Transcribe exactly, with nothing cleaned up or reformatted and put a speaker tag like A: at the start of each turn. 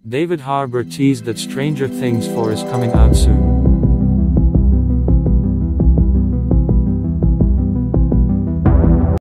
A: David Harbour teased that Stranger Things four is coming out soon.